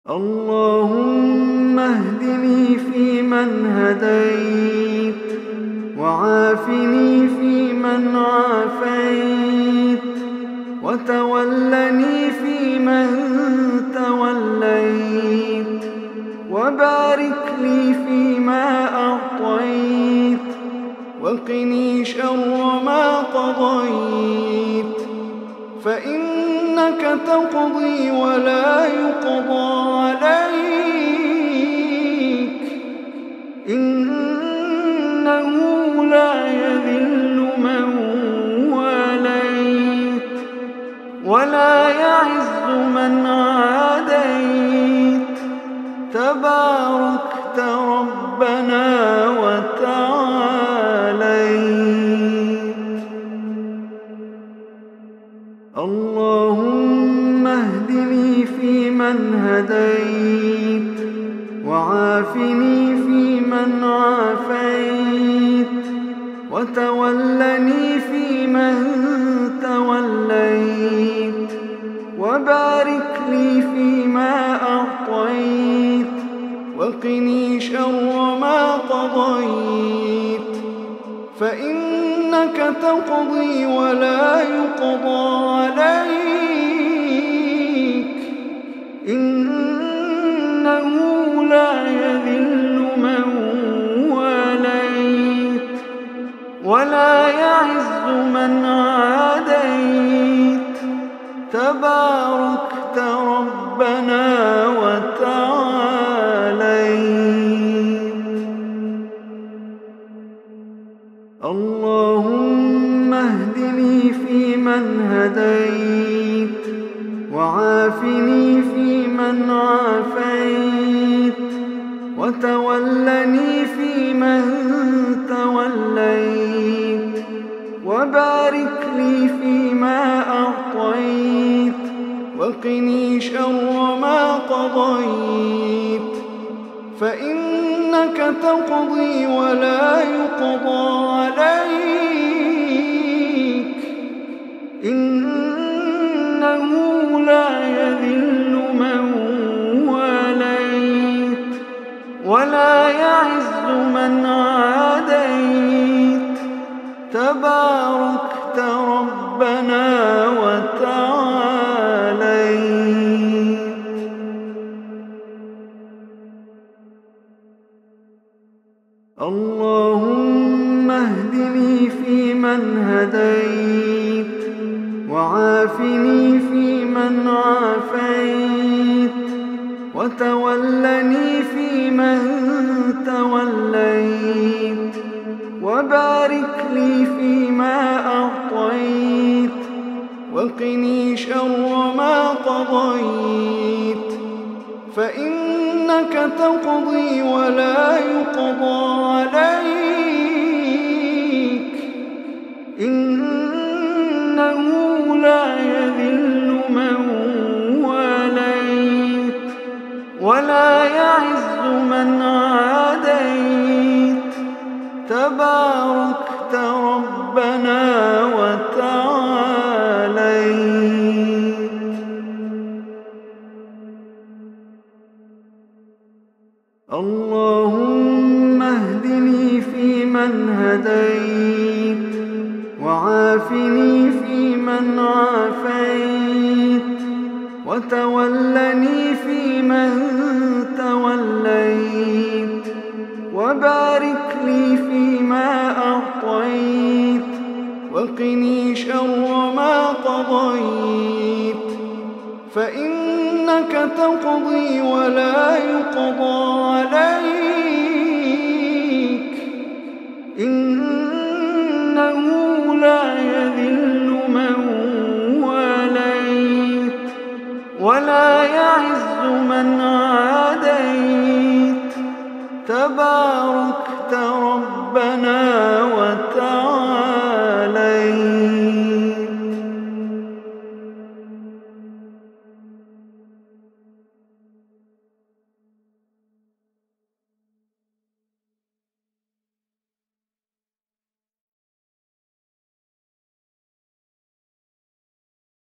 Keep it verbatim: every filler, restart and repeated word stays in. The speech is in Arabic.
اللهم اهدني فيمن هديت، وعافني فيمن عافيت، وتولني فيمن توليت، وبارك لي فيما أعطيت، وقني شر ما قضيت، فإنك تقضي ولا يقضى عليك، إنه لا يذل من واليت ولا يعز من عاديت، تباركت ربنا وتعاليت. اللهم اهدني فيمن هديت، وعافني فيمن عافيت، وتولني فيمن توليت، وبارك لي فيما أعطيت، وقني شر ما قضيت، فإنك تقضي ولا يقضى عليك، إنه لا يذل من واليت ولا يعز من عاديت، تباركت ربنا وتعاليت. اللهم اهدني فيمن هديت، وعافني فيمن عافيت، وتولني فيمن توليت، وبارك لي فيما أعطيت، وقني شر ما قضيت، فإنك تقضي ولا يقضى عليك، إنه لا يذل من واليت ولا يعز من عاديت، تباركت ربنا وتعاليت. اللهم اهدني فيمن هديت، وعافني فيمن عافيت، وتولني فيمن توليت، وبارك لي فيما أعطيت، وقني شر ما قضيت، فإنك تقضي ولا يقضى عليك، إنه لا يذل من واليت ولا يعز من عاديت، تباركت ربنا وتعاليت. اللهم اهدني فيمن هديت، وعافني فيمن عافيت، وتولني فيمن توليت، وبارك لي فيما أعطيت، وقني شر ما قضيت، فإنك تقضي ولا يقضى عليك، إنه لا يذل من واليت ولا يعز من عاديت، تباركت ربنا